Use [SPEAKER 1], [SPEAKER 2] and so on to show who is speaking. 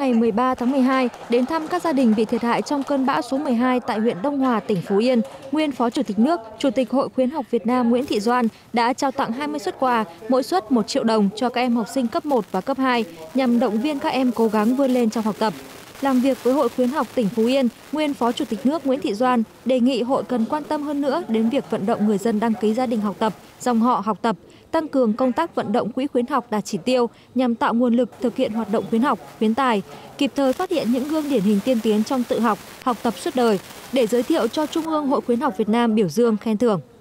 [SPEAKER 1] ngày 13 tháng 12 đến thăm các gia đình bị thiệt hại trong cơn bão số 12 tại huyện Đông Hòa, tỉnh Phú Yên, nguyên Phó Chủ tịch nước, Chủ tịch Hội Khuyến học Việt Nam Nguyễn Thị Doan đã trao tặng 20 suất quà, mỗi suất 1 triệu đồng cho các em học sinh cấp 1 và cấp 2 nhằm động viên các em cố gắng vươn lên trong học tập. Làm việc với Hội Khuyến học tỉnh Phú Yên, nguyên Phó Chủ tịch nước Nguyễn Thị Doan đề nghị hội cần quan tâm hơn nữa đến việc vận động người dân đăng ký gia đình học tập, dòng họ học tập, tăng cường công tác vận động quỹ khuyến học đạt chỉ tiêu nhằm tạo nguồn lực thực hiện hoạt động khuyến học, khuyến tài, kịp thời phát hiện những gương điển hình tiên tiến trong tự học, học tập suốt đời để giới thiệu cho Trung ương Hội Khuyến học Việt Nam biểu dương khen thưởng.